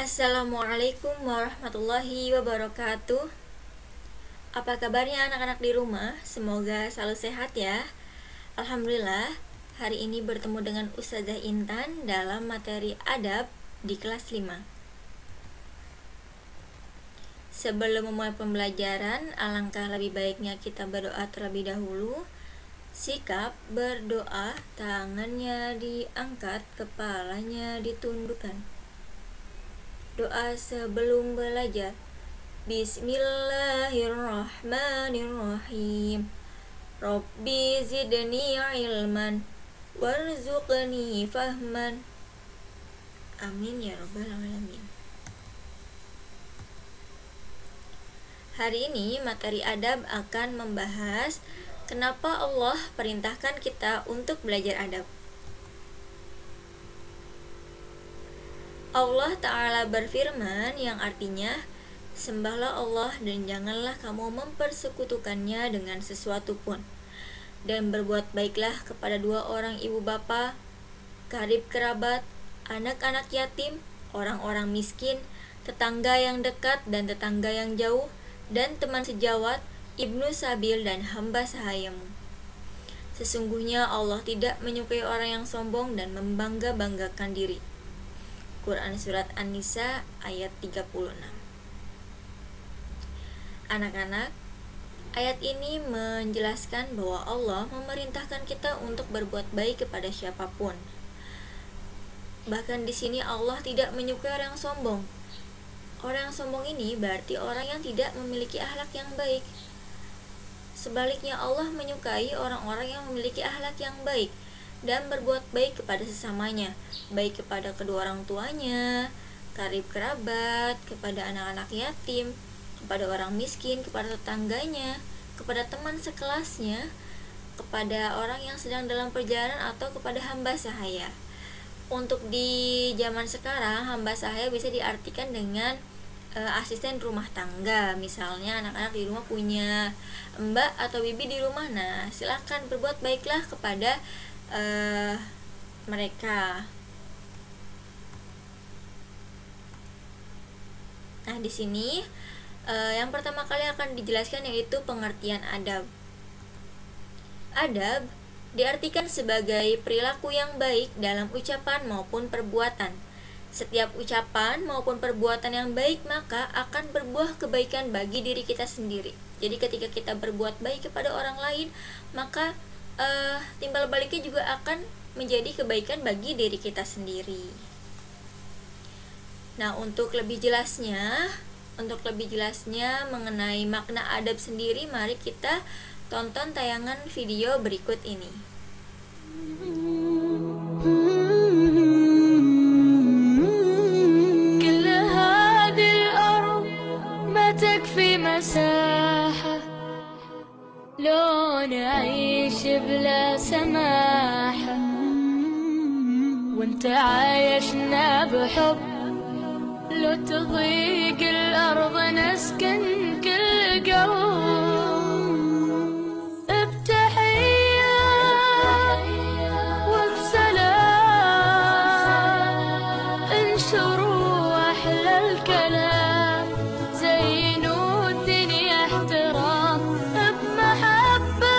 Assalamualaikum warahmatullahi wabarakatuh. Apa kabarnya anak-anak di rumah? Semoga selalu sehat ya. Alhamdulillah, hari ini bertemu dengan Ustazah Intan dalam materi adab di kelas 5. Sebelum memulai pembelajaran, alangkah lebih baiknya kita berdoa terlebih dahulu. Sikap berdoa, tangannya diangkat, kepalanya ditundukkan. Doa sebelum belajar. Bismillahirrahmanirrahim. Rabbi zidni ilman warzuqni fahman. Amin ya rabbal alamin. Hari ini materi adab akan membahas kenapa Allah perintahkan kita untuk belajar adab. Allah Ta'ala berfirman yang artinya, sembahlah Allah dan janganlah kamu mempersekutukannya dengan sesuatu pun. Dan berbuat baiklah kepada dua orang ibu bapa, karib kerabat, anak-anak yatim, orang-orang miskin, tetangga yang dekat dan tetangga yang jauh, dan teman sejawat, ibnu sabil dan hamba sahayamu. Sesungguhnya Allah tidak menyukai orang yang sombong dan membangga-banggakan diri. Quran Surat An-Nisa ayat 36. Anak-anak, ayat ini menjelaskan bahwa Allah memerintahkan kita untuk berbuat baik kepada siapapun. Bahkan di sini Allah tidak menyukai orang yang sombong. Orang yang sombong ini berarti orang yang tidak memiliki akhlak yang baik. Sebaliknya Allah menyukai orang-orang yang memiliki akhlak yang baik dan berbuat baik kepada sesamanya, baik kepada kedua orang tuanya, karib kerabat, kepada anak-anak yatim, kepada orang miskin, kepada tetangganya, kepada teman sekelasnya, kepada orang yang sedang dalam perjalanan atau kepada hamba sahaya. Untuk di zaman sekarang, hamba sahaya bisa diartikan dengan asisten rumah tangga. Misalnya anak-anak di rumah punya mbak atau bibi di rumah, nah silakan berbuat baiklah kepada mereka. Nah, di sini yang pertama kali akan dijelaskan yaitu pengertian adab. Adab diartikan sebagai perilaku yang baik dalam ucapan maupun perbuatan. Setiap ucapan maupun perbuatan yang baik maka akan berbuah kebaikan bagi diri kita sendiri. Jadi ketika kita berbuat baik kepada orang lain, maka timbal baliknya juga akan menjadi kebaikan bagi diri kita sendiri. Nah, untuk lebih jelasnya mengenai makna adab sendiri, mari kita tonton tayangan video berikut ini. لو نعيش بلا سماحة وانت عايشنا بحب لو تضيق الأرض نسكن كل قلب بتحية وبسلام انشروا أحلى الكلام زينوا الدنيا احترام بمحبة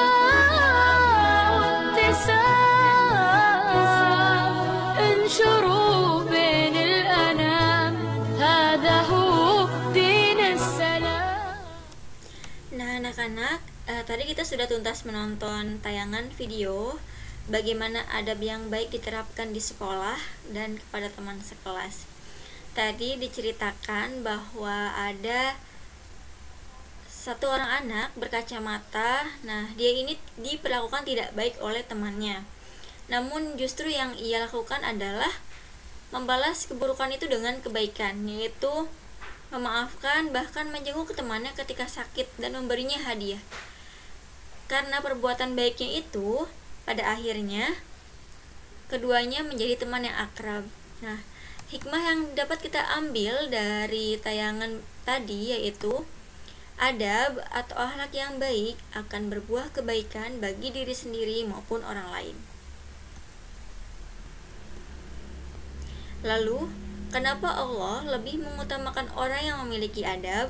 وابتسام انشروا بين الأنام هذا هو دين السلام. Nah, anak-anak, tadi kita sudah tuntas menonton tayangan video bagaimana adab yang baik diterapkan di sekolah dan kepada teman sekelas. Tadi diceritakan bahwa ada satu orang anak berkacamata. Nah, dia ini diperlakukan tidak baik oleh temannya. Namun justru yang ia lakukan adalah membalas keburukan itu dengan kebaikan, yaitu memaafkan, bahkan menjenguk temannya ketika sakit dan memberinya hadiah. Karena perbuatan baiknya itu, pada akhirnya keduanya menjadi teman yang akrab. Nah, hikmah yang dapat kita ambil dari tayangan tadi yaitu adab atau akhlak yang baik akan berbuah kebaikan bagi diri sendiri maupun orang lain. Lalu, Kenapa Allah lebih mengutamakan orang yang memiliki adab?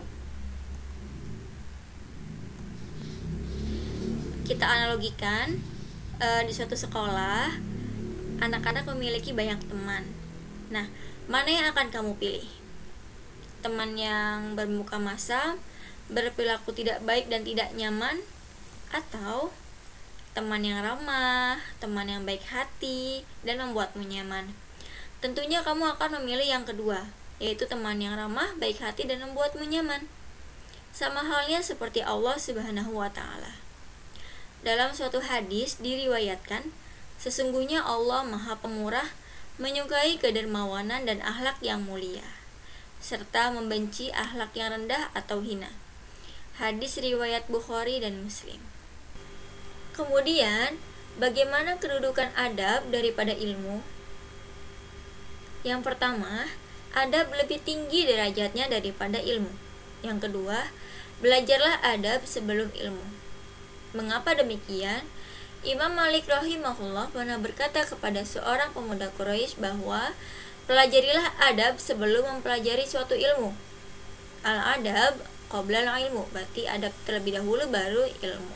Kita analogikan, di suatu sekolah, anak-anak memiliki banyak teman. Nah, mana yang akan kamu pilih? Teman yang bermuka masam, berperilaku tidak baik dan tidak nyaman, atau teman yang ramah, teman yang baik hati, dan membuatmu nyaman? Tentunya kamu akan memilih yang kedua, yaitu teman yang ramah, baik hati, dan membuatmu nyaman. Sama halnya seperti Allah Subhanahu wa Ta'ala. Dalam suatu hadis diriwayatkan, sesungguhnya Allah Maha Pemurah, menyukai kedermawanan dan akhlak yang mulia, serta membenci akhlak yang rendah atau hina. Hadis riwayat Bukhari dan Muslim. Kemudian, bagaimana kedudukan adab daripada ilmu? Yang pertama, adab lebih tinggi derajatnya daripada ilmu. Yang kedua, belajarlah adab sebelum ilmu. Mengapa demikian? Imam Malik rahimahullah pernah berkata kepada seorang pemuda Quraisy bahwa pelajarilah adab sebelum mempelajari suatu ilmu. Al-adab qabla al-ilmu, berarti adab terlebih dahulu baru ilmu.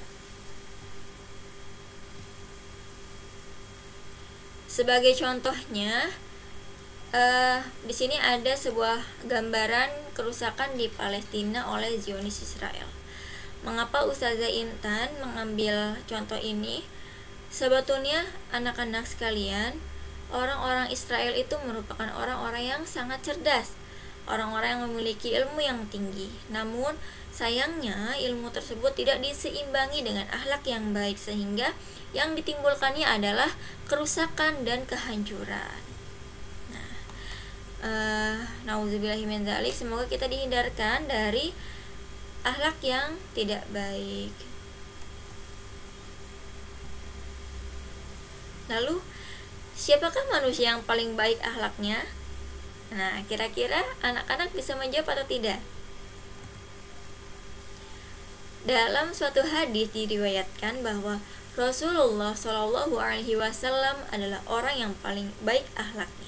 Sebagai contohnya, di sini ada sebuah gambaran kerusakan di Palestina oleh Zionis Israel. Mengapa Ustazah Intan mengambil contoh ini? Sebetulnya anak-anak sekalian, orang-orang Israel itu merupakan orang-orang yang sangat cerdas, orang-orang yang memiliki ilmu yang tinggi. Namun sayangnya ilmu tersebut tidak diseimbangi dengan akhlak yang baik, sehingga yang ditimbulkannya adalah kerusakan dan kehancuran. Nauzubillahi min dzalik. Semoga kita dihindarkan dari akhlak yang tidak baik. Lalu, siapakah manusia yang paling baik akhlaknya? Nah, kira-kira anak-anak bisa menjawab atau tidak? Dalam suatu hadis diriwayatkan bahwa Rasulullah Shallallahu Alaihi Wasallam adalah orang yang paling baik akhlaknya.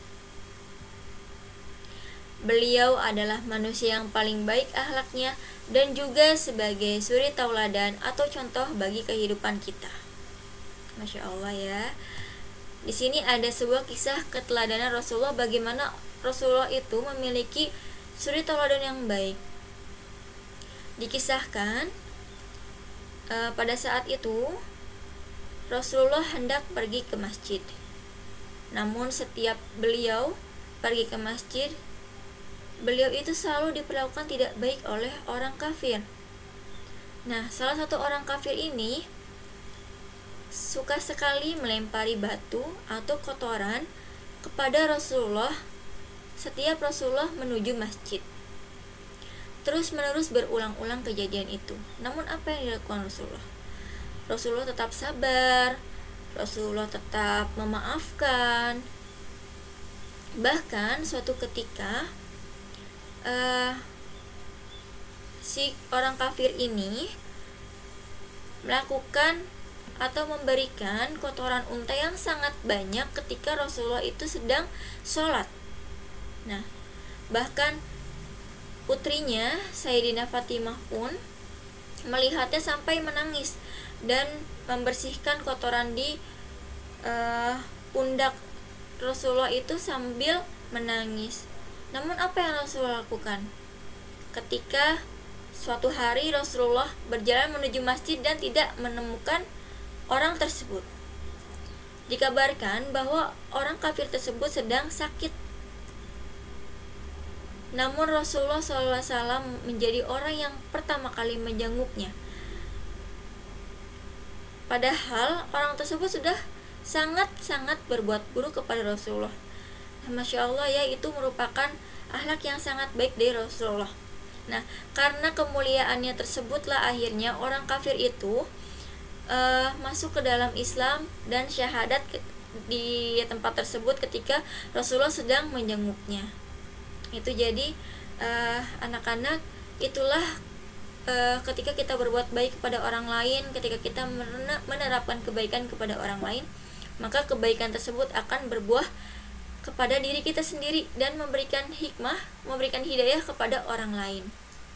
Beliau adalah manusia yang paling baik akhlaknya dan juga sebagai suri tauladan atau contoh bagi kehidupan kita. Masya Allah ya. Di sini ada sebuah kisah keteladanan Rasulullah, bagaimana Rasulullah itu memiliki suri tauladan yang baik. Dikisahkan pada saat itu Rasulullah hendak pergi ke masjid. Namun setiap beliau pergi ke masjid, beliau itu selalu diperlakukan tidak baik oleh orang kafir. Nah, salah satu orang kafir ini suka sekali melempari batu atau kotoran kepada Rasulullah setiap Rasulullah menuju masjid. Terus menerus berulang-ulang kejadian itu. Namun apa yang dilakukan Rasulullah? Rasulullah tetap sabar, Rasulullah tetap memaafkan. Bahkan suatu ketika si orang kafir ini melakukan atau memberikan kotoran unta yang sangat banyak ketika Rasulullah itu sedang sholat. Nah, bahkan putrinya Sayyidina Fatimah pun melihatnya sampai menangis dan membersihkan kotoran di pundak Rasulullah itu sambil menangis. Namun apa yang Rasulullah lakukan? Ketika suatu hari Rasulullah berjalan menuju masjid dan tidak menemukan orang tersebut. Dikabarkan bahwa orang kafir tersebut sedang sakit. Namun Rasulullah SAW menjadi orang yang pertama kali menjenguknya. Padahal orang tersebut sudah sangat-sangat berbuat buruk kepada Rasulullah. Masya Allah ya, itu merupakan akhlak yang sangat baik dari Rasulullah. Nah, karena kemuliaannya tersebutlah akhirnya orang kafir itu masuk ke dalam Islam dan syahadat di tempat tersebut ketika Rasulullah sedang menjenguknya. Itu jadi anak-anak, itulah ketika kita berbuat baik kepada orang lain, ketika kita menerapkan kebaikan kepada orang lain, maka kebaikan tersebut akan berbuah kepada diri kita sendiri dan memberikan hikmah, memberikan hidayah kepada orang lain.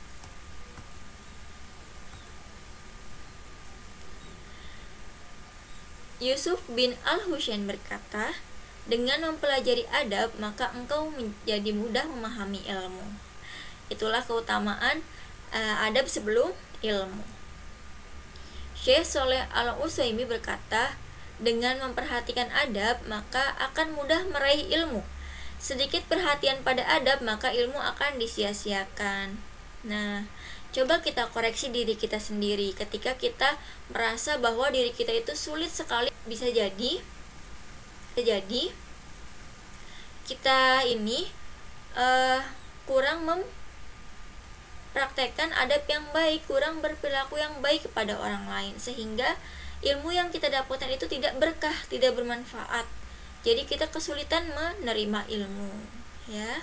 Yusuf bin Al-Husain berkata, dengan mempelajari adab maka engkau menjadi mudah memahami ilmu. Itulah keutamaan adab sebelum ilmu. Syekh Shaleh Al-Utsaimin berkata, dengan memperhatikan adab maka akan mudah meraih ilmu. Sedikit perhatian pada adab maka ilmu akan disia-siakan. Nah, coba kita koreksi diri kita sendiri ketika kita merasa bahwa diri kita itu sulit sekali. Bisa jadi kita ini kurang mempraktekkan adab yang baik, kurang berperilaku yang baik kepada orang lain, sehingga ilmu yang kita dapatkan itu tidak berkah, tidak bermanfaat. Jadi kita kesulitan menerima ilmu, ya.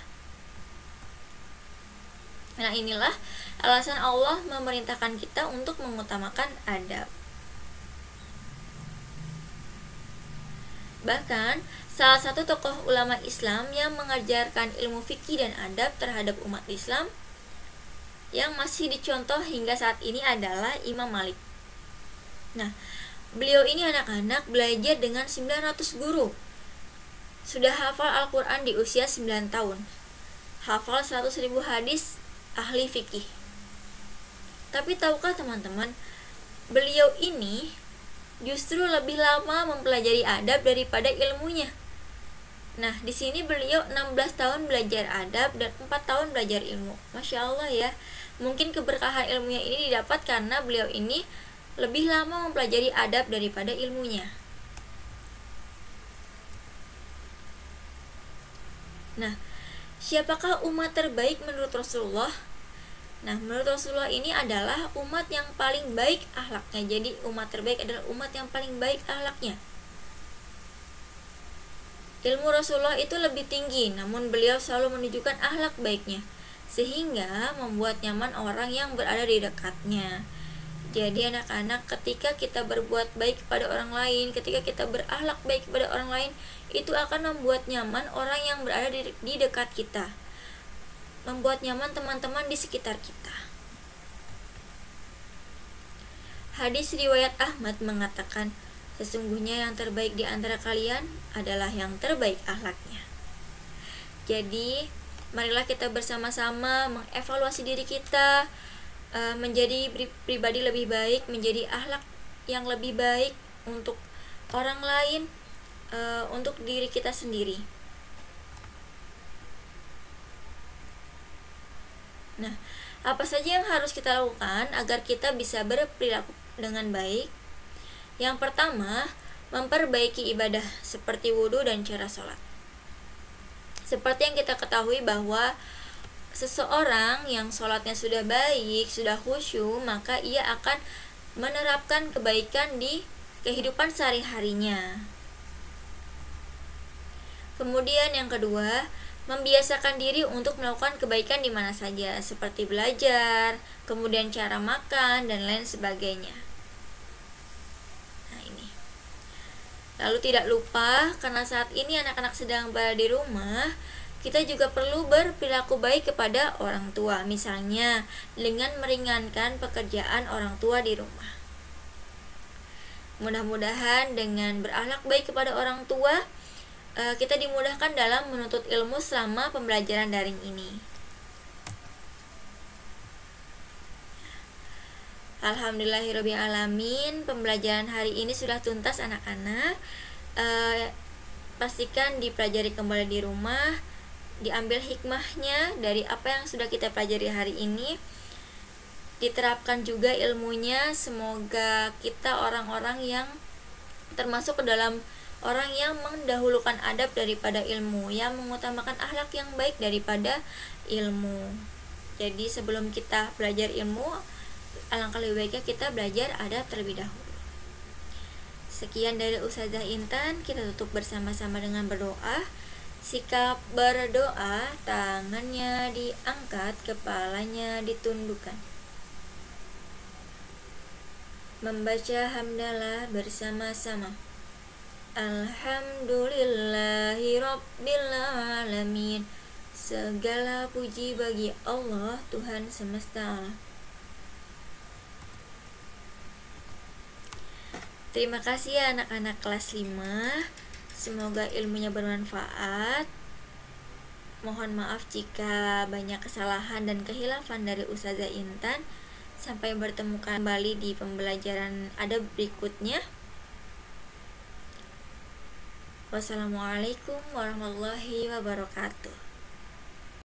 Nah, inilah alasan Allah memerintahkan kita untuk mengutamakan adab. Bahkan, salah satu tokoh ulama Islam yang mengajarkan ilmu fikih dan adab terhadap umat Islam yang masih dicontoh hingga saat ini adalah Imam Malik. Nah, beliau ini anak-anak belajar dengan 900 guru. Sudah hafal Al-Quran di usia 9 tahun. Hafal 100.000 hadis ahli fikih. Tapi tahukah teman-teman, beliau ini justru lebih lama mempelajari adab daripada ilmunya. Nah, di sini beliau 16 tahun belajar adab dan 4 tahun belajar ilmu. Masya Allah ya. Mungkin keberkahan ilmunya ini didapat karena beliau ini lebih lama mempelajari adab daripada ilmunya. Nah, siapakah umat terbaik menurut Rasulullah? Nah, menurut Rasulullah ini adalah umat yang paling baik akhlaknya. Jadi umat terbaik adalah umat yang paling baik akhlaknya. Ilmu Rasulullah itu lebih tinggi, namun beliau selalu menunjukkan akhlak baiknya, sehingga membuat nyaman orang yang berada di dekatnya. Jadi anak-anak, ketika kita berbuat baik kepada orang lain, ketika kita berakhlak baik kepada orang lain, itu akan membuat nyaman orang yang berada di dekat kita, membuat nyaman teman-teman di sekitar kita. Hadis riwayat Ahmad mengatakan, sesungguhnya yang terbaik di antara kalian adalah yang terbaik akhlaknya. Jadi, marilah kita bersama-sama mengevaluasi diri kita, menjadi pribadi lebih baik, menjadi akhlak yang lebih baik untuk orang lain, untuk diri kita sendiri. Nah, apa saja yang harus kita lakukan agar kita bisa berperilaku dengan baik? Yang pertama, memperbaiki ibadah seperti wudhu dan cara sholat. Seperti yang kita ketahui bahwa seseorang yang sholatnya sudah baik, sudah khusyuk, maka ia akan menerapkan kebaikan di kehidupan sehari-harinya. Kemudian yang kedua, membiasakan diri untuk melakukan kebaikan di mana saja, seperti belajar, kemudian cara makan, dan lain sebagainya. Nah, ini. Lalu tidak lupa, karena saat ini anak-anak sedang berada di rumah, kita juga perlu berperilaku baik kepada orang tua, misalnya dengan meringankan pekerjaan orang tua di rumah. Mudah-mudahan dengan berakhlak baik kepada orang tua, kita dimudahkan dalam menuntut ilmu selama pembelajaran daring ini. Alhamdulillahirrabbilalamin, pembelajaran hari ini sudah tuntas anak-anak. Pastikan dipelajari kembali di rumah, diambil hikmahnya dari apa yang sudah kita pelajari hari ini, diterapkan juga ilmunya. Semoga kita orang-orang yang termasuk ke dalam orang yang mendahulukan adab daripada ilmu, yang mengutamakan akhlak yang baik daripada ilmu. Jadi sebelum kita belajar ilmu, alangkah lebih baiknya kita belajar adab terlebih dahulu. Sekian dari Ustazah Intan, kita tutup bersama-sama dengan berdoa. Sikap berdoa, tangannya diangkat, kepalanya ditundukkan. Membaca hamdalah bersama-sama. Alhamdulillahi Rabbil Alamin. Segala puji bagi Allah, Tuhan semesta alam. Terima kasih ya anak-anak kelas 5. Semoga ilmunya bermanfaat. Mohon maaf jika banyak kesalahan dan kehilafan dari Ustazah Intan. Sampai bertemu kembali di pembelajaran adab berikutnya. Wassalamualaikum warahmatullahi wabarakatuh.